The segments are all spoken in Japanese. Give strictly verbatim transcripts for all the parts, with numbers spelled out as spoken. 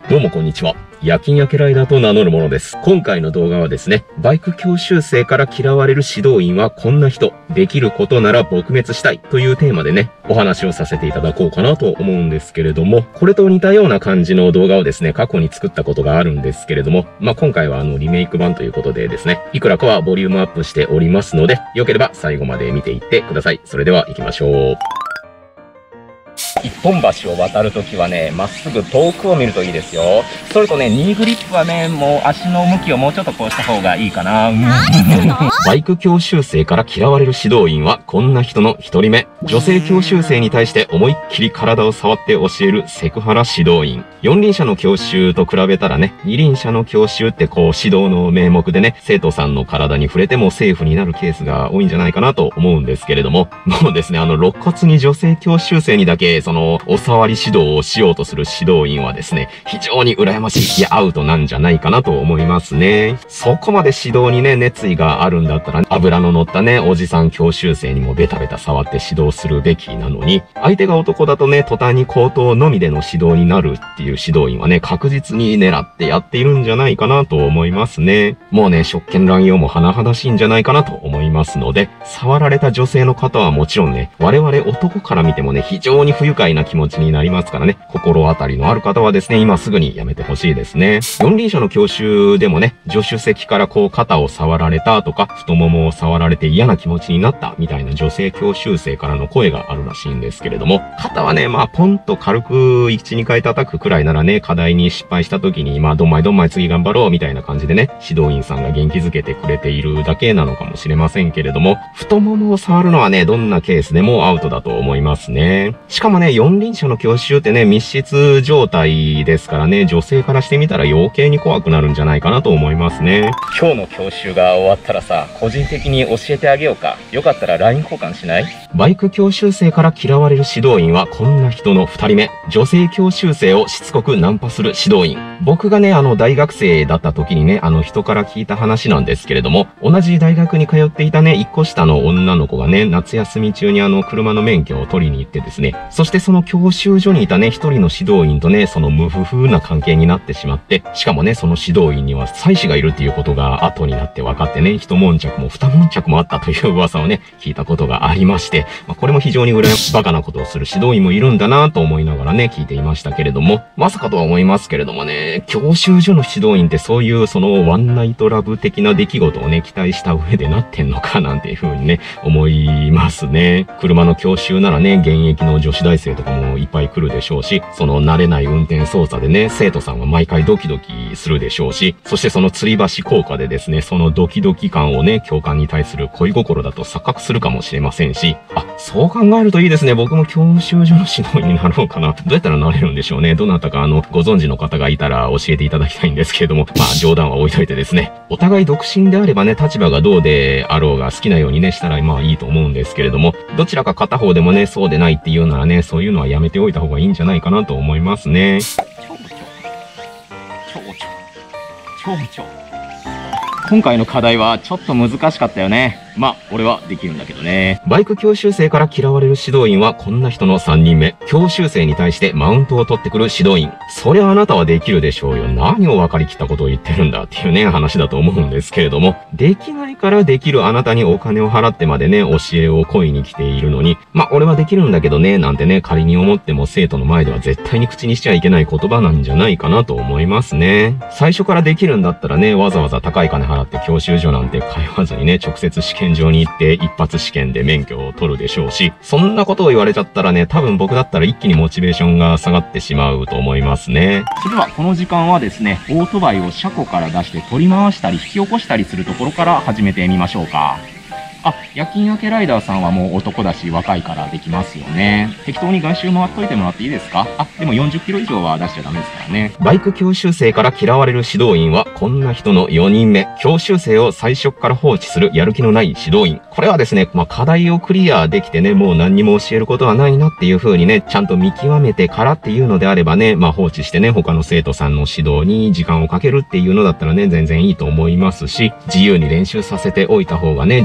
どうもこんにちは。夜勤明けライダーと名乗るものです。今回の動画はですね、バイク教習生から嫌われる指導員はこんな人、できることなら撲滅したいというテーマでね、お話をさせていただこうかなと思うんですけれども、これと似たような感じの動画をですね、過去に作ったことがあるんですけれども、まあ、今回はあのリメイク版ということでですね、いくらかはボリュームアップしておりますので、よければ最後まで見ていってください。それでは行きましょう。一本橋を渡るときはね、まっすぐ遠くを見るといいですよ。それとね、ニーグリップはね、もう足の向きをもうちょっとこうした方がいいかな。バイク教習生から嫌われる指導員はこんな人の一人目。女性教習生に対して思いっきり体を触って教えるセクハラ指導員。四輪車の教習と比べたらね、二輪車の教習ってこう指導の名目でね、生徒さんの体に触れてもセーフになるケースが多いんじゃないかなと思うんですけれども、もうですね、あの肋骨に女性教習生にだけそのお触り指導をしようとする指導員はですね、非常に羨ましい、いやアウトなんじゃないかなと思いますね。そこまで指導にね、熱意があるんだったら、油の乗ったね、おじさん教習生にもベタベタ触って指導するべきなのに、相手が男だとね、途端に口頭のみでの指導になるっていう指導員はね、確実に狙ってやっているんじゃないかなと思いますね。もうね、職権乱用も甚だしいんじゃないかなと思いますので、触られた女性の方はもちろんね、我々男から見てもね、非常に不愉快な気持ちになりますからね、心当たりのある方はですね、今すぐにやめてほしいですね。四輪車の教習でもね、助手席からこう肩を触られたとか、太ももを触られて嫌な気持ちになったみたいな女性教習生からの声があるらしいんですけれども、肩はね、まあポンと軽くいち、にかい叩くくらいならね、課題に失敗した時に、まあどんまいどんまい次頑張ろうみたいな感じでね、指導員さんが元気づけてくれているだけなのかもしれませんけれども、太ももを触るのはね、どんなケースでもアウトだと思いますね。しかもね、四輪車の教習ってね、密室状態ですからね、女性からしてみたら余計に怖くなるんじゃないかなと思いますね。今日の教習が終わったらさ、個人的に教えてあげようか。よかったら ライン 交換しない？バイク教習生から嫌われる指導員はこんな人の二人目。女性教習生をしつこくナンパする指導員。僕がね、あの大学生だった時にね、あの人から聞いた話なんですけれども、同じ大学に通っていたね、一個下の女の子がね、夏休み中にあの車の免許を取りに行ってですね、そしてその教習所にいたね、一人の指導員とね、その無夫婦な関係になってしまって、しかもね、その指導員には妻子がいるっていうことが後になって分かってね、一悶着も二悶着もあったという噂をね、聞いたことがありまして、まあ、これも非常に羨まバカなことをする指導員もいるんだなと思いながらね、聞いていましたけれども、まさかとは思いますけれどもね、教習所の指導員ってそういうそのワンナイトラブ的な出来事をね、期待した上でなってんのかなんていう風にね、思いますね。車の教習ならね、現役の女子大生とかもいっぱい来るでしょうし、その慣れない運転操作でね、生徒さんは毎回ドキドキするでしょうし、そしてその吊り橋効果でですね、そのドキドキ感をね、教官に対する恋心だと錯覚するかもしれませんし、あ、そう考えるといいですね。僕も教習所の指導員になろうかな。どうやったらなれるんでしょうね。どなたかあの、ご存知の方がいたら教えていただきたいんですけれども、まあ冗談は置いといてですね、お互い独身であればね、立場がどうであろうが好きなようにね、したらまあいいと思うんですけれども、どちらか片方でもね、そうでないっていうならね、そういうのはやめておいた方がいいんじゃないかなと思いますね。ちょうちょ。ちょうちょ。ちょうちょ。今回の課題はちょっと難しかったよね。まあ、俺はできるんだけどね。バイク教習生から嫌われる指導員はこんな人のさんにんめ。教習生に対してマウントを取ってくる指導員。そりゃあなたはできるでしょうよ。何を分かりきったことを言ってるんだっていうね、話だと思うんですけれども、できないからできるあなたにお金を払ってまでね、教えを請いに来ているのに、まあ、俺はできるんだけどね、なんてね、仮に思っても生徒の前では絶対に口にしちゃいけない言葉なんじゃないかなと思いますね。最初からできるんだったらね、わざわざ高い金払って教習所なんて通わずにね、直接試験場に行って一発試験で免許を取るでしょうし、そんなことを言われちゃったらね、多分僕だったら一気にモチベーションが下がってしまうと思いますね。それではこの時間はですね、オートバイを車庫から出して取り回したり引き起こしたりするところから始めてみましょうか。あ、夜勤明けライダーさんはもう男だし若いからできますよね。適当に外周回っといてもらっていいですか？あ、でもよんじゅっキロ以上は出しちゃダメですからね。バイク教習生から嫌われる指導員はこんな人のよにんめ。教習生を最初から放置するやる気のない指導員。これはですね、まあ課題をクリアできてね、もう何にも教えることはないなっていう風にね、ちゃんと見極めてからっていうのであればね、まあ放置してね、他の生徒さんの指導に時間をかけるっていうのだったらね、全然いいと思いますし、自由に練習させておいた方がね、上達が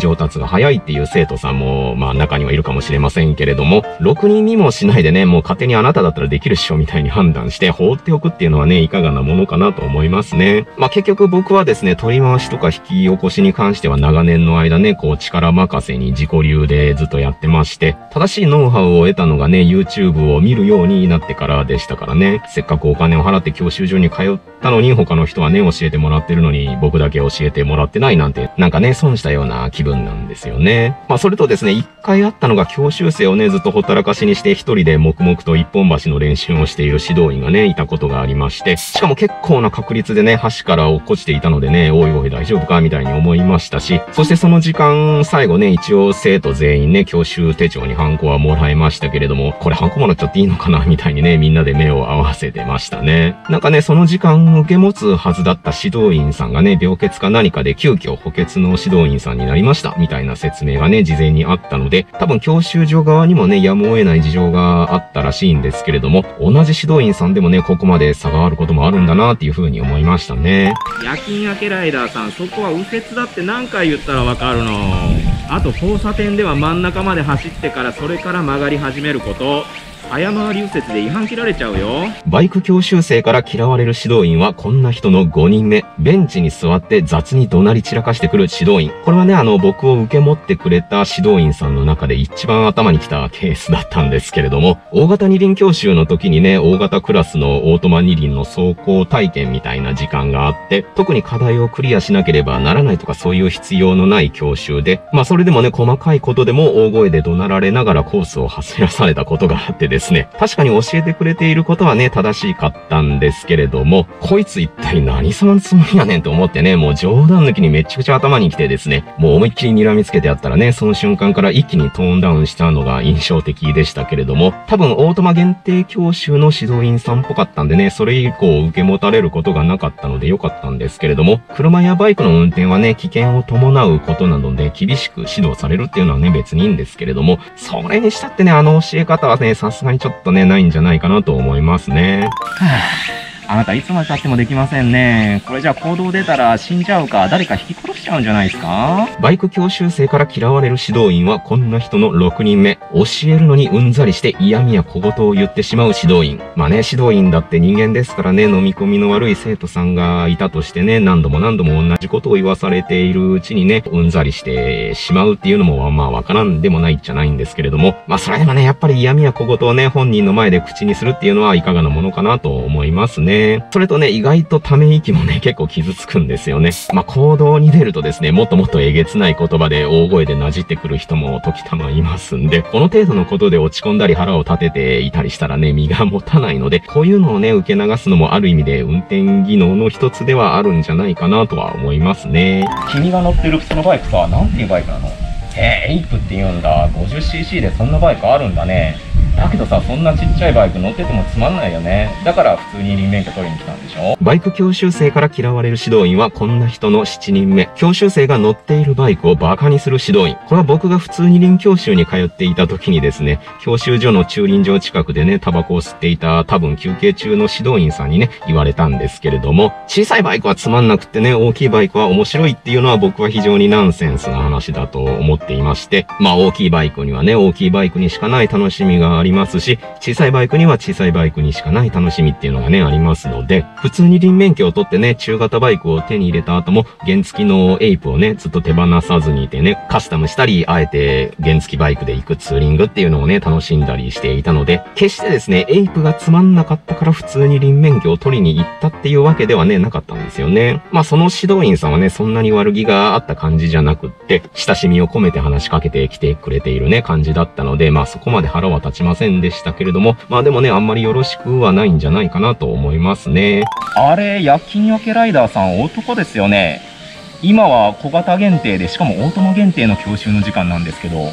が早いっていう生徒さんも、まあ中にはいるかもしれませんけれども、ろくにん見もしないでね、もう勝手にあなただったらできるっしょみたいに判断して放っておくっていうのはね、いかがなものかなと思いますね。まあ結局僕はですね、取り回しとか引き起こしに関しては長年の間ね、こう力任せに自己流でずっとやってまして、正しいノウハウを得たのがね、YouTube を見るようになってからでしたからね、せっかくお金を払って教習所に通ったのに、他の人はね、教えてもらってるのに、僕だけ教えてもらってないなんて、なんかね、損したような気分なんですよね。まあそれとですね、一回あったのが教習生をね、ずっとほったらかしにして一人で黙々と一本橋の練習をしている指導員がね、いたことがありまして、しかも結構な確率でね、橋から落っこちていたのでね、おいおい大丈夫かみたいに思いましたし、そしてその時間、最後ね、一応生徒全員ね、教習手帳にハンコはもらいましたけれども、これハンコもらっちゃっていいのかなみたいにね、みんなで目を合わせてましたね。なんかね、その時間受け持つはずだった指導員さんがね、病欠か何かで急遽補欠の指導員さんになりました、みたいな説明がね、事前にあったので、多分教習所側にもね、やむを得ない事情があったらしいんですけれども、同じ指導員さんでもね、ここまで差があることもあるんだなっていう風に思いましたね。 夜勤明けライダーさん、そこは右折だって何回言ったらわかるの。あと交差点では真ん中まで走ってからそれから曲がり始めること。早回り右折で違反切られちゃうよ。 バイク教習生から嫌われる指導員はこんな人のごにんめ。ベンチに座って雑に怒鳴り散らかしてくる指導員。これはね、あの、僕を受け持ってくれた指導員さんの中で一番頭に来たケースだったんですけれども、大型二輪教習の時にね、大型クラスのオートマ二輪の走行体験みたいな時間があって、特に課題をクリアしなければならないとかそういう必要のない教習で、まあそれでもね、細かいことでも大声で怒鳴られながらコースを走らされたことがあってですね、確かに教えてくれていることはね、正しかったんですけれども、こいつ一体何様のつもりやねんと思ってね、もう冗談抜きにめちゃくちゃ頭に来てですね、もう思いっきり睨みつけてやったらね、その瞬間から一気にトーンダウンしたのが印象的でしたけれども、多分オートマ限定教習の指導員さんっぽかったんでね、それ以降受け持たれることがなかったので良かったんですけれども、車やバイクの運転はね、危険を伴うことなので厳しく指導されるっていうのはね、別にいいんですけれども、それにしたってね、あの教え方はね、さすがにちょっとね、ないんじゃないかなと思いますね。 はぁ。あなたいつまで経ってもできませんね。これじゃあ行動出たら死んじゃうか、誰か引き殺しちゃうんじゃないですか？ バイク教習生から嫌われる指導員はこんな人のろくにんめ。教えるのにうんざりして嫌味や小言を言ってしまう指導員。まあね、指導員だって人間ですからね、飲み込みの悪い生徒さんがいたとしてね、何度も何度も同じことを言わされているうちにね、うんざりしてしまうっていうのもまあわからんでもないじゃないんですけれども、まあそれでもね、やっぱり嫌味や小言をね、本人の前で口にするっていうのはいかがなものかなと思いますね。それとね、意外とため息もね、結構傷つくんですよね。まあ、行動に出るとですね、もっともっとえげつない言葉で大声でなじってくる人も時たまいますんで、この程度のことで落ち込んだり腹を立てていたりしたらね、身が持たないので、こういうのをね、受け流すのもある意味で運転技能の一つではあるんじゃないかなとは思いますね。 君が乗ってるそのバイクさ、なんていうバイクなの？へえ、エイプって言うんだ。ごじゅっシーシー でそんなバイクあるんだね。だけどさ、そんなちっちゃいバイク乗っててもつまんないよね。だから普通に輪免許取りに来たんでしょ？ バイク教習生から嫌われる指導員はこんな人のしちにんめ。教習生が乗っているバイクをバカにする指導員。これは僕が普通二輪教習に通っていた時にですね、教習所の駐輪場近くでね、タバコを吸っていた多分休憩中の指導員さんにね、言われたんですけれども、小さいバイクはつまんなくってね、大きいバイクは面白いっていうのは僕は非常にナンセンスな話だと思っていまして、まあ大きいバイクにはね、大きいバイクにしかない楽しみがありますし、小さいバイクには小さいバイクにしかない楽しみっていうのがね、ありますので、普通に輪免許を取ってね、中型バイクを手に入れた後も、原付きのエイプをね、ずっと手放さずにいてね、カスタムしたり、あえて原付きバイクで行くツーリングっていうのをね、楽しんだりしていたので、決してですね、エイプがつまんなかったから普通に輪免許を取りに行ったっていうわけではね、なかったんですよね。まあその指導員さんはね、そんなに悪気があった感じじゃなくって、親しみを込めて話しかけてきてくれているね、感じだったので、まあそこまで腹は立ちませんでしたけれども、まあでもね、あんまりよろしくはないんじゃないかなと思いますね。 あれ、夜勤明けライダーさん男ですよね。今は小型限定で、しかもオートマ限定の教習の時間なんですけど、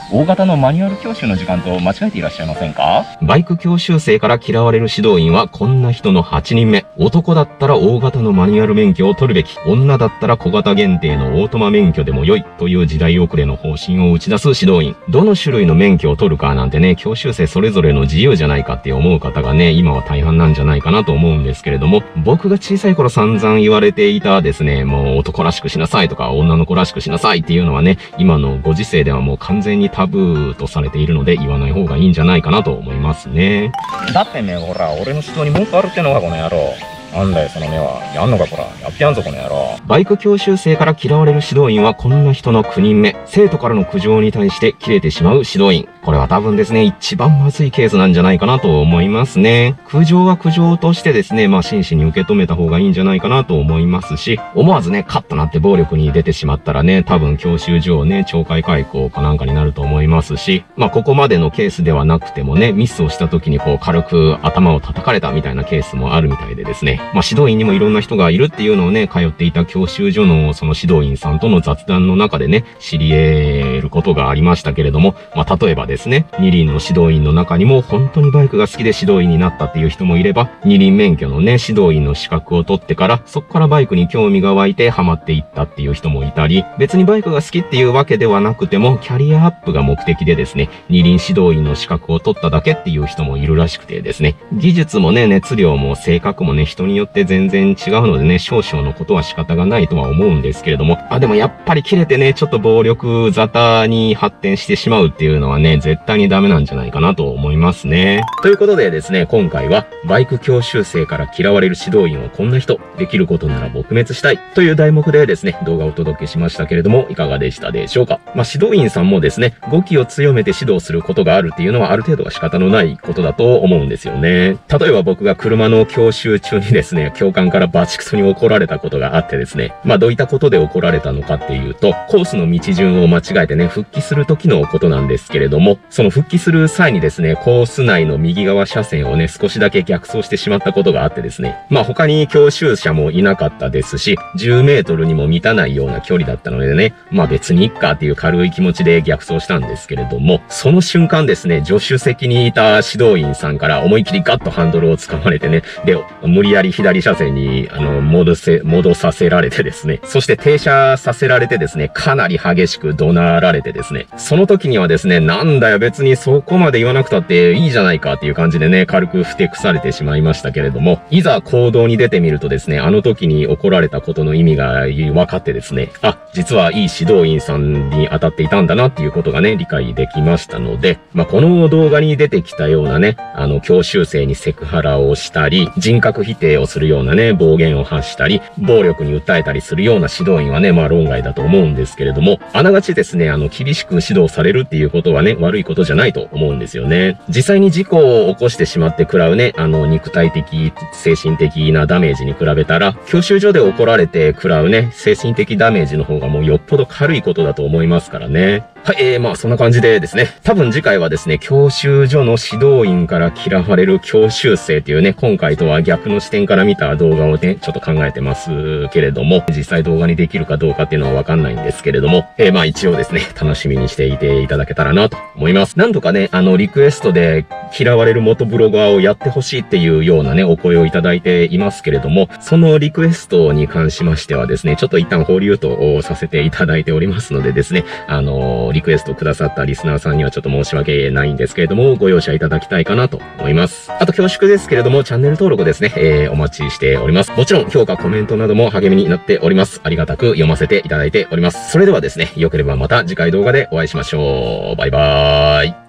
大型のマニュアル教習の時間と間違えていらっしゃいませんか？ バイク教習生から嫌われる指導員はこんな人のはちにんめ。男だったら大型のマニュアル免許を取るべき。女だったら小型限定のオートマ免許でも良い。という時代遅れの方針を打ち出す指導員。どの種類の免許を取るかなんてね、教習生それぞれの自由じゃないかって思う方がね、今は大半なんじゃないかなと思うんですけれども、僕が小さい頃散々言われていたですね、もう男らしくしなさいとか女の子らしくしなさいっていうのはね、今のご時世ではもう完全にタブーとされているので言わない方がいいんじゃないかなと思いますね。 だってめほら、俺の指導に文句あるってのかこの野郎。なんだよその目は。やんのかこら。やってやんぞこの野郎。 バイク教習生から嫌われる指導員はこんな人のきゅうにんめ。生徒からの苦情に対して切れてしまう指導員。これは多分ですね、一番まずいケースなんじゃないかなと思いますね。苦情は苦情としてですね、まあ真摯に受け止めた方がいいんじゃないかなと思いますし、思わずね、カッとなって暴力に出てしまったらね、多分教習所をね、懲戒解雇かなんかになると思いますし、まあここまでのケースではなくてもね、ミスをした時にこう軽く頭を叩かれたみたいなケースもあるみたいでですね、まあ指導員にもいろんな人がいるっていうのをね、通っていた教習所のその指導員さんとの雑談の中でね、知り得ることがありましたけれども、まあ例えばですね、二輪の指導員の中にも本当にバイクが好きで指導員になったっていう人もいれば、二輪免許のね、指導員の資格を取ってから、そこからバイクに興味が湧いてハマっていったっていう人もいたり、別にバイクが好きっていうわけではなくても、キャリアアップが目的でですね、二輪指導員の資格を取っただけっていう人もいるらしくてですね、技術もね、熱量も性格もね、人によって全然違うのでね、少々のことは仕方がないとは思うんですけれども、あ、でもやっぱり切れてね、ちょっと暴力沙汰に発展してしまうっていうのはね、絶対にダメなんじゃないかなと思いますね。ということでですね、今回はバイク教習生から嫌われる指導員はこんな人、できることなら撲滅したいという題目でですね、動画をお届けしましたけれども、いかがでしたでしょうか。まあ、指導員さんもですね、語気を強めて指導することがあるっていうのはある程度は仕方のないことだと思うんですよね。例えば僕が車の教習中にですね、教官からバチクソに怒られたことがあってですね、まあどういったことで怒られたのかっていうと、コースの道順を間違えてね、復帰する時のことなんですけれども、その復帰する際にですね、コース内の右側車線をね、少しだけ逆走してしまったことがあってですね、まあ他に教習者もいなかったですし、じゅうメートルにも満たないような距離だったのでね、まあ別にいっかっていう軽い気持ちで逆走したんですけれども、その瞬間ですね、助手席にいた指導員さんから思いっきりガッとハンドルを掴まれてね、で、無理やり左車線に、あの、戻せ、戻させられてですね、そして停車させられてですね、かなり激しく怒鳴られてですね、その時にはですね、なんだよ別にそこまで言わなくたっていいじゃないかっていう感じでね、軽くふてくされてしまいましたけれども、いざ行動に出てみるとですね、あの時に怒られたことの意味が分かってですね、あ、実はいい指導員さんに当たっていたんだなっていうことがね、理解できましたので、まあ、この動画に出てきたようなね、あの、教習生にセクハラをしたり、人格否定をするようなね、暴言を発したり、暴力に訴えたりするような指導員はね、まあ論外だと思うんですけれども、あながちですね、あの、厳しく指導されるっていうことはね、悪いことじゃないと思うんですよね。実際に事故を起こしてしまって食らうね、あの、肉体的、精神的なダメージに比べたら、教習所で怒られて食らうね、精神的ダメージの方がもうよっぽど軽いことだと思いますからね。はい、えー、まあそんな感じでですね、多分次回はですね、教習所の指導員から嫌われる教習生っていうね、今回とは逆の視点から見た動画をね、ちょっと考えてますけれども、実際動画にできるかどうかっていうのはわかんないんですけれども、えー、まあ一応ですね、楽しみにしていていただけたらなと思います。何度かね、あの、リクエストで嫌われる元ブロガーをやってほしいっていうようなね、お声をいただいていますけれども、そのリクエストに関しましてはですね、ちょっと一旦保留とさせていただいておりますのでですね、あの、リクエストくださったリスナーさんにはちょっと申し訳ないんですけれども、ご容赦いただきたいかなと思います。あと恐縮ですけれども、チャンネル登録ですね、えー、お待ちしております。もちろん評価、コメントなども励みになっております。ありがたく読ませていただいております。それではですね、良ければまた次回動画でお会いしましょう。バイバーイ。